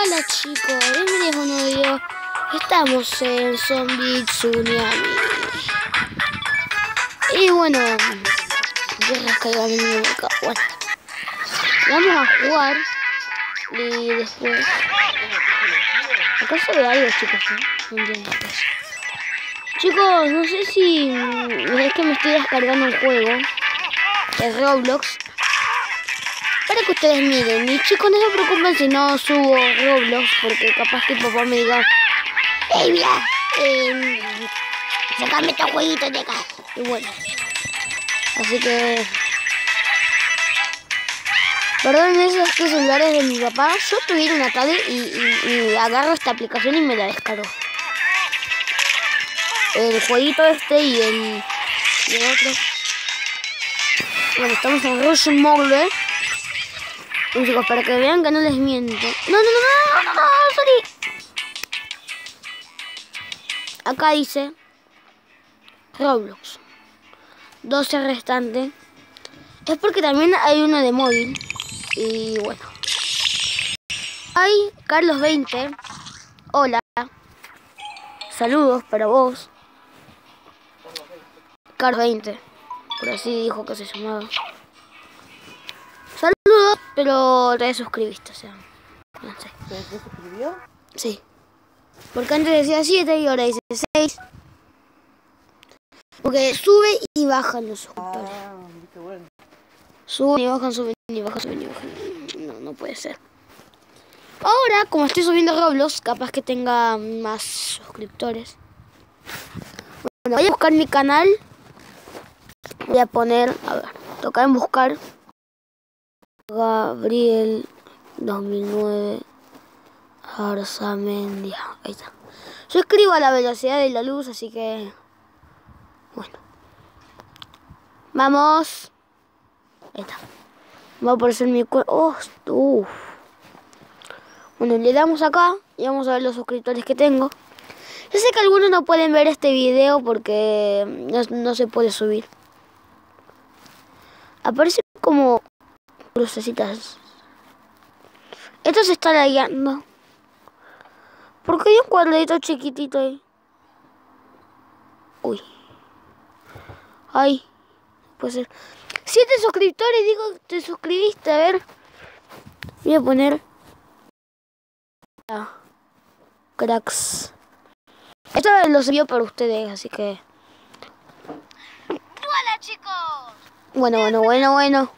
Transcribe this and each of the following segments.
Hola chicos, bienvenidos a un nuevo video. Estamos en Zombie Tsunami. Y bueno, voy a descargar mi nuevo acá. Bueno, vamos a jugar. Y después... Acá se ve algo, chicos, ¿no? No entiendo. Chicos, no sé si... Es que me estoy descargando un juego de Roblox para que ustedes miren. Y chicos, no se preocupen si no subo Roblox, porque capaz que el papá me diga: ¡Ey, mira! Sacame estos jueguitos de acá. Y bueno, así que... Perdón, esos celulares de mi papá. Yo tuviera una tablet y agarro esta aplicación y me la descargo. El jueguito este y el otro. Bueno, estamos en Rush Mode. Y chicos, para que vean que no les miento. No, sorry. Acá dice Roblox 12 restante. Es porque también hay uno de móvil. Y bueno, hay Carlos 20. Hola. Saludos para vos. Carlos 20. Por así dijo que se llamaba. Saludos, pero te suscribiste, o sea, no sé. ¿Te suscribió? Sí. Porque antes decía 7 y ahora dice 6. Porque sube y bajan los suscriptores. Ah, qué bueno. Suben y bajan, suben y bajan, suben y bajan. No puede ser. Ahora, como estoy subiendo Roblox, capaz que tenga más suscriptores. Bueno, voy a buscar mi canal. Voy a poner, a ver, toca en buscar Gabriel 2009 Arzamendia. Ahí está. Yo escribo a la velocidad de la luz, así que... Bueno. Vamos. Ahí está. Va a aparecer mi cuerpo. Bueno, le damos acá y vamos a ver los suscriptores que tengo. Yo sé que algunos no pueden ver este video porque no se puede subir. Aparece como lucecitas. Esto se está lagueando. ¿Por qué hay un cuadradito chiquitito ahí? Uy. Ay. Puede ser. 7 suscriptores, digo, te suscribiste. A ver. Voy a poner... cracks. Esto lo envío para ustedes, así que... Hola chicos. Bueno.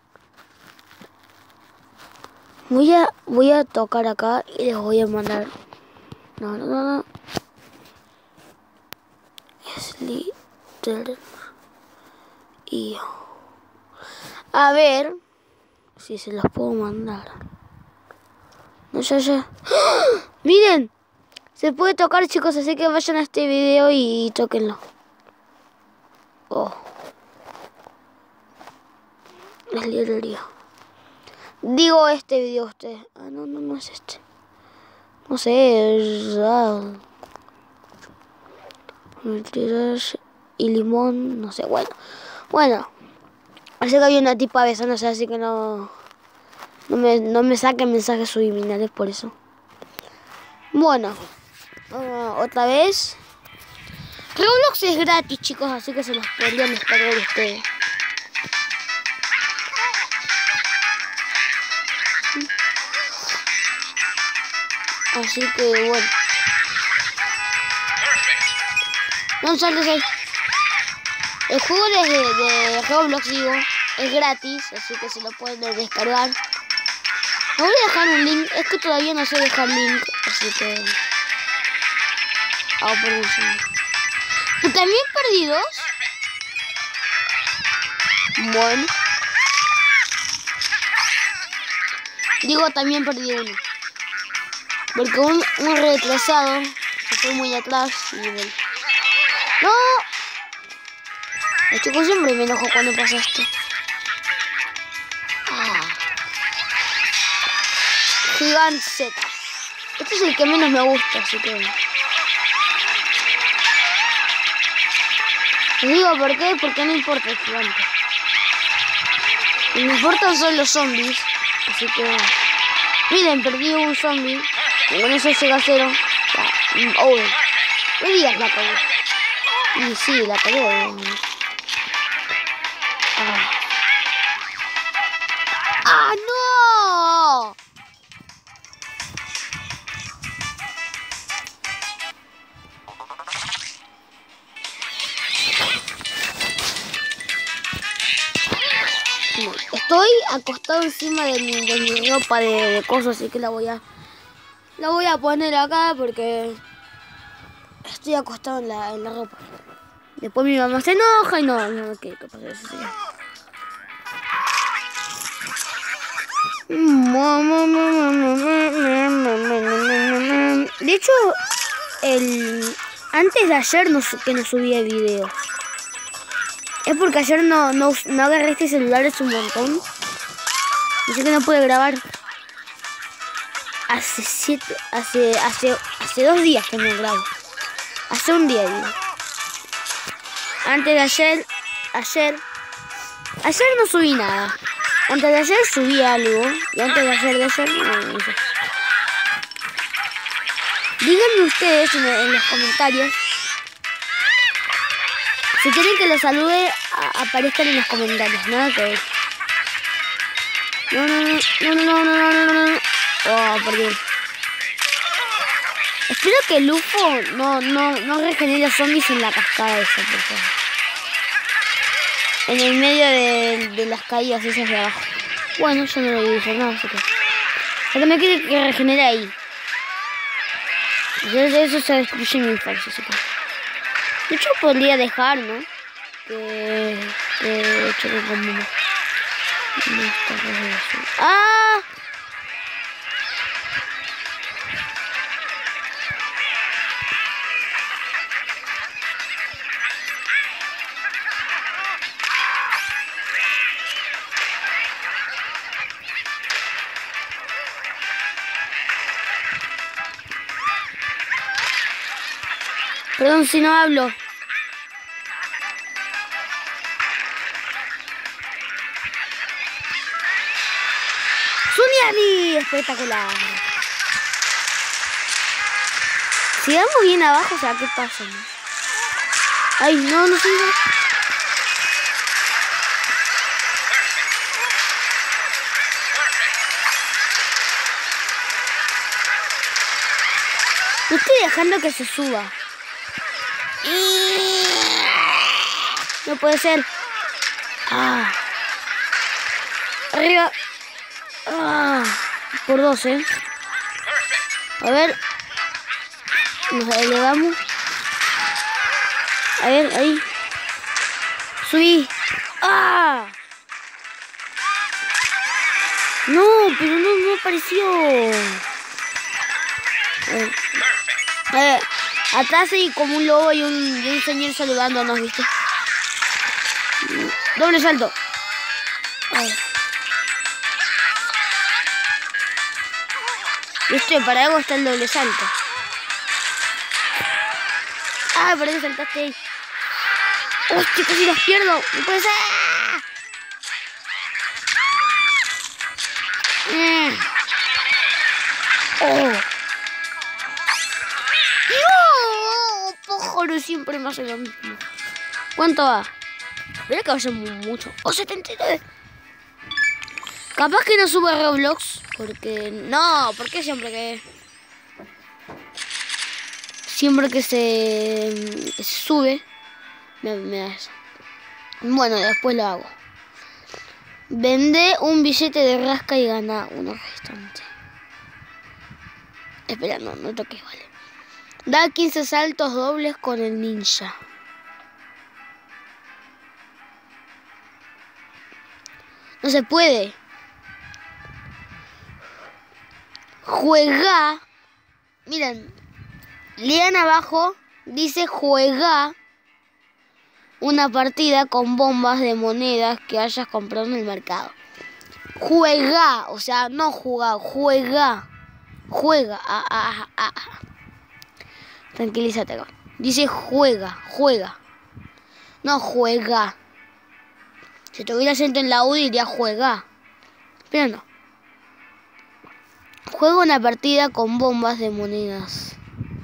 Voy a tocar acá y les voy a mandar. No. Slither. Y... A ver si se los puedo mandar. No, ya. ¡Ah! Miren, se puede tocar, chicos, así que vayan a este video y tóquenlo. Es librería. Digo este video ustedes. Ah, no es este. No sé, y limón, no sé, bueno. Parece que había una tipa besándose, así que no me saquen mensajes subliminales por eso. Bueno, otra vez. Roblox es gratis, chicos, así que se los podrían descargar ustedes. Así que bueno. No saltes ahí. El juego de Roblox, digo, es gratis, así que se lo pueden descargar. Me voy a dejar un link, es que todavía no sé dejar link, así que... Vamos por un segundo. ¿Tú también perdí 2? Bueno. Digo, también perdí 1. Porque un retrasado se fue muy atrás y bueno. ¡No! Los chicos, siempre me enojo cuando pasa esto. Gigant Z. Este es el que menos me gusta, así que... Les digo por qué, porque no importa el gigante. Lo que me importan son los zombies, así que... Miren, perdí un zombie. Y con eso llega a 0. Oh, Elías la cagó. Y sí, la cagó. ¡Ah, no! Estoy acostado encima de mi ropa de cosas, así que la voy a poner acá porque estoy acostado en la ropa. Después mi mamá se enoja y no quiere que pase eso. De hecho, antes de ayer que no subía video. Es porque ayer no agarré este celular, es un montón. Así que no pude grabar. Hace 2 días que no grabo. Hace un día, digo. Antes de ayer no subí nada. Antes de ayer subí algo. Y antes de ayer no sé. Díganme ustedes en los comentarios. Si quieren que los salude, aparezcan en los comentarios. Nada que ver. No. Oh, por Dios. Espero que el UFO no regenere zombies en la cascada esa, por favor. En el medio de las caídas esas de abajo. Bueno, yo no lo dije, no, así que... O sea, que me quiere que regenere ahí. Eso se destruye mi infancia, así que... De hecho, podría dejar, ¿no? Que choque con mamá. ¡Ah! Perdón si no hablo. ¡Tsunami! Espectacular. Si vamos bien abajo, o sea, ¿qué pasa? Ay, no sé. No estoy dejando que se suba. No puede ser. Arriba. Por 2, A ver. Nos elevamos. A ver, ahí. Subí. No, pero no apareció. A ver. Atrás hay como un lobo y un señor saludándonos, ¿viste? Doble salto. ¿Viste? Para algo está el doble salto. ¿Para qué saltaste ahí? ¡Hostia, casi los pierdo! ¡No puede ser! Pájaro siempre me hace lo mismo. ¿Cuánto va? Mira que va a ser mucho. ¡Oh, 79! Capaz que no sube a Roblox. Porque... No, porque siempre que se sube me da eso. Bueno, después lo hago. Vende un billete de rasca y gana uno restante. Espera, no toques, vale. Da 15 saltos dobles con el ninja. No se puede. Juega. Miren. Lean abajo. Dice juega una partida con bombas de monedas que hayas comprado en el mercado. Juega. O sea, no juega. Juega. Juega. Tranquilízate acá. Dice juega. No juega. Si tuviera acento en la U diría juega. Pero no. Juego una partida con bombas de monedas.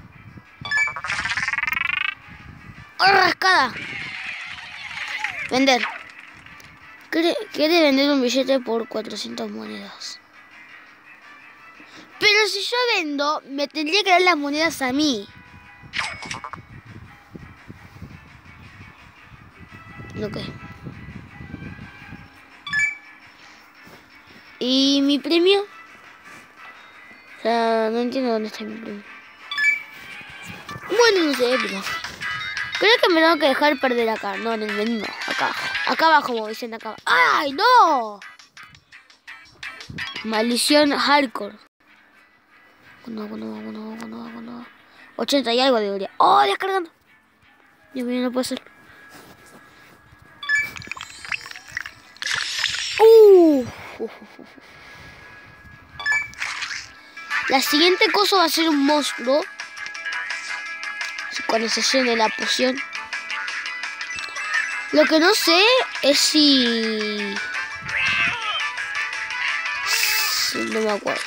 ¡Oh, rascada! Vender. Quiere vender un billete por 400 monedas. Pero si yo vendo, me tendría que dar las monedas a mí. Ok. ¿Y mi premio? O sea, no entiendo dónde está mi premio. Bueno, no sé, pero... creo que me tengo que dejar perder acá. No, en el menú, no. Acá abajo. Acá abajo, como dicen acá. ¡Ay, no! Maldición hardcore. No. 80 y algo debería. ¡Oh, descargando! Dios mío, no puede ser. La siguiente cosa va a ser un monstruo. Cuando se llene la poción. Lo que no sé es si... no me acuerdo.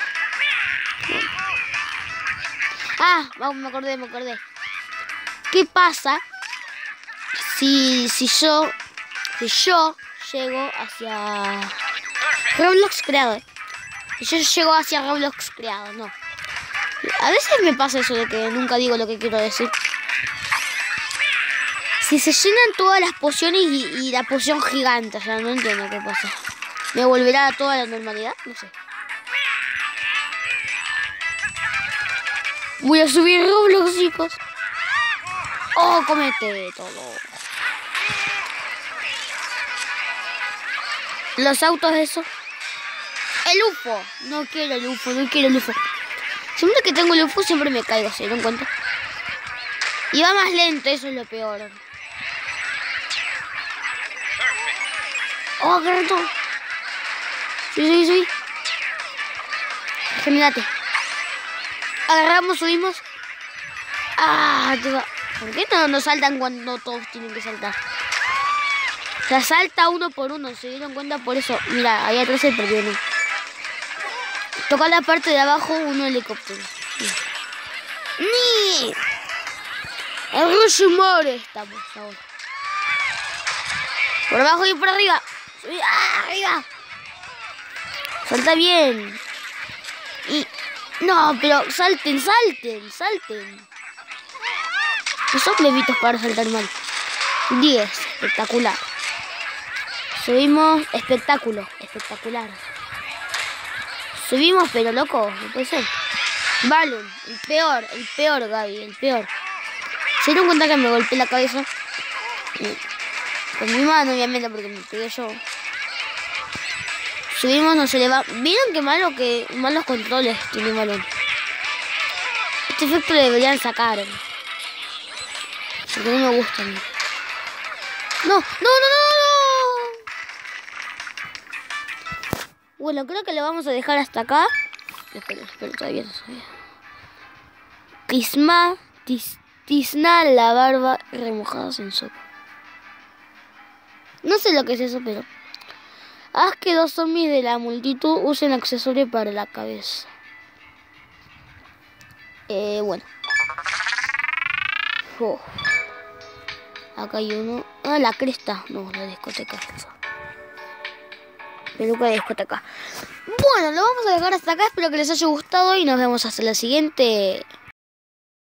Ah, me acordé. ¿Qué pasa si yo llego hacia Roblox creado? Si yo llego hacia Roblox creado, no. A veces me pasa eso de que nunca digo lo que quiero decir. Si se llenan todas las pociones y la poción gigante, o sea, no entiendo qué pasa. ¿Me volverá a toda la normalidad? No sé. Voy a subir Roblox, chicos. Oh, comete todo. Los autos, eso. El UFO. No quiero el UFO. Siempre que tengo el UFO siempre me caigo, ¿se dieron cuenta? Y va más lento, eso es lo peor. Oh, qué reto. Subí. Gemínate. Agarramos, subimos. Ah, ¿por qué no saltan cuando todos tienen que saltar? O sea, salta uno por uno, ¿se dieron cuenta? Por eso, mira, ahí atrás se perdió uno. Toca la parte de abajo, uno helicóptero. ¡Ni! El Rushmore estamos ahora. Por abajo y por arriba. Subí, arriba. Salta bien. Y... no, pero salten. Esos plebitos para saltar mal. 10, espectacular. Subimos, espectacular. Subimos, pero loco, no puede ser. Balloon, el peor, Gaby, el peor. ¿Se dieron cuenta que me golpeé la cabeza? Con mi mano, obviamente, porque me pegué yo. Subimos, no se le va. ¿Vieron qué malos controles tiene Balloon? Este efecto lo deberían sacar. Porque no me gusta a mí. No. Bueno, creo que lo vamos a dejar hasta acá. Espero, todavía no sabía. Tizna la barba remojadas en sopa. No sé lo que es eso, pero... haz que 2 zombies de la multitud usen accesorios para la cabeza. Bueno. Oh. Acá hay uno. Ah, la cresta. No, la discoteca. Peluca de discoteca. Bueno, lo vamos a dejar hasta acá. Espero que les haya gustado y nos vemos hasta la siguiente.